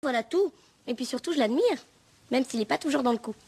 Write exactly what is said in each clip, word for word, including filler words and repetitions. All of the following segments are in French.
Voilà tout. Et puis surtout, je l'admire, même s'il n'est pas toujours dans le coup.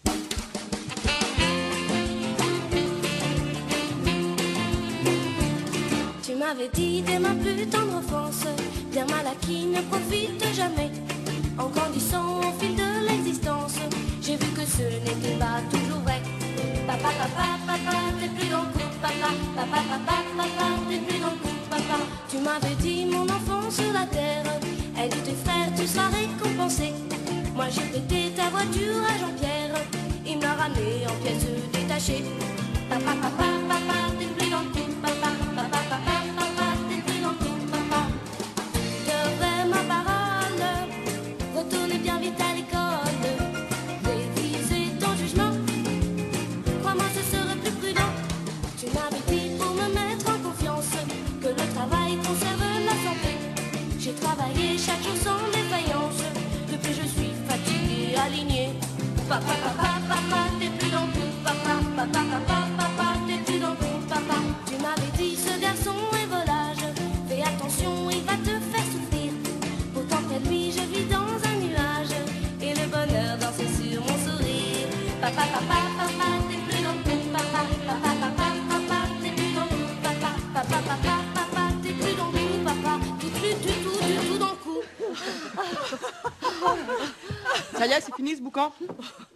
Tu m'avais dit dès ma plus tendre enfance, bien malin qui ne profite jamais. En grandissant au fil de l'existence, j'ai vu que ce n'était pas toujours vrai. Papa, papa, papa, t'es plus dans le coup, papa. Papa, papa, papa, t'es plus dans le coup, papa. Tu m'avais dit mon enfant sur la terre, aide tes frères, tu seras récompensé. Moi j'ai pété ta voiture à Jean-Pierre, il m'a ramené en pièces détachées. Papa, papa, papa, t'es plus dans le coup, papa. Papa, papa, papa, t'es plus dans le coup, papa. Devrais ma parole, retournez bien vite à l'école, réviser ton jugement, crois-moi ce serait plus prudent. Tu m'avais dit pour me mettre en confiance que le travail conserve la santé. J'ai travaillé chaque jour sans défaillance, depuis je suis fatiguée, alignée. Papa, papa, papa, t'es plus dans le coup, papa. Papa, papa, papa, t'es plus dans le coup, papa. Tu m'avais dit ce garçon est volage, fais attention, il va te faire souffrir. Pourtant près de lui je vis dans un nuage, et le bonheur danse sur mon sourire. Papa, papa, papa, t'es plus dans le coup, papa. Papa, papa, papa, t'es plus dans le coup, papa. Papa, papa, papa, t'es plus dans le coup, papa. T'es plus du tout, du tout dans le coup. Ça y est, c'est fini ce boucan?